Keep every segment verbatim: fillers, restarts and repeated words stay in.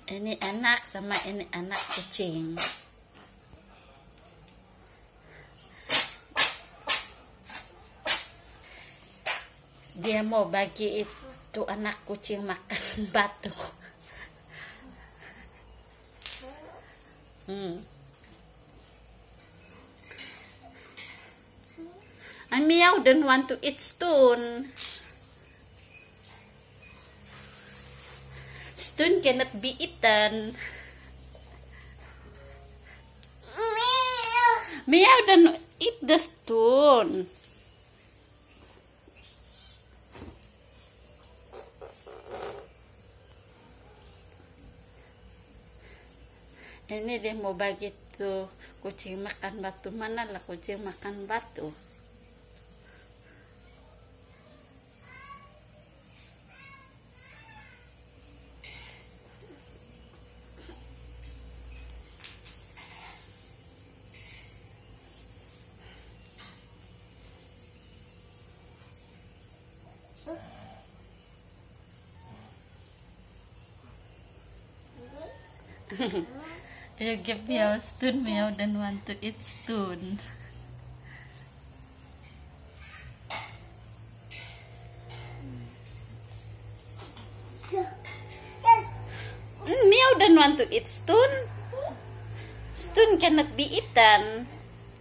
Ini anak sama ini anak kucing. Dia mau bagi itu anak kucing makan batu. Hmm. And Meow don't want to eat stone. Stone cannot be eaten. Meow don't eat the stone. Ini dia mau bagi tuh kucing makan batu. Mana lah kucing makan batu? You give Meow stone, Meow don't want to eat stone. Meow don't want to eat stone. Stone cannot be eaten.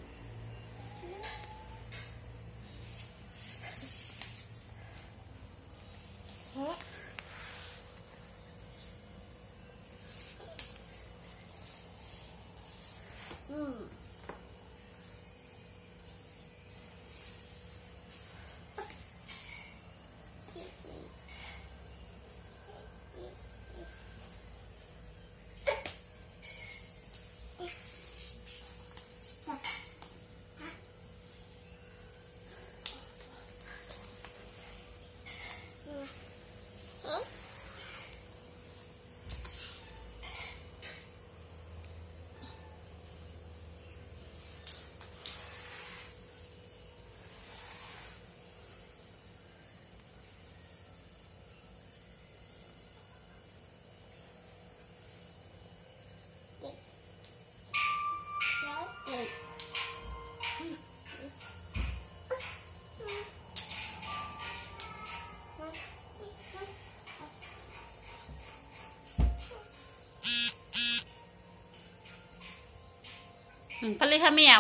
Hmm, palihan Meow.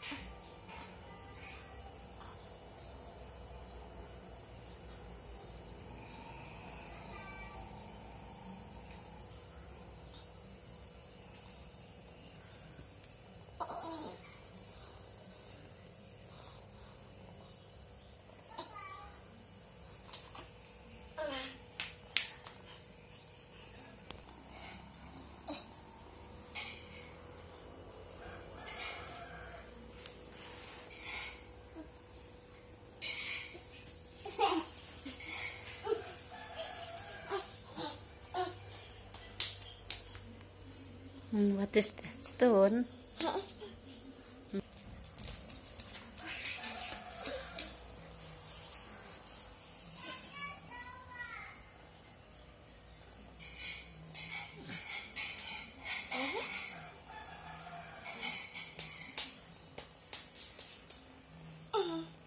Hmm, what is that stone? Uh-huh.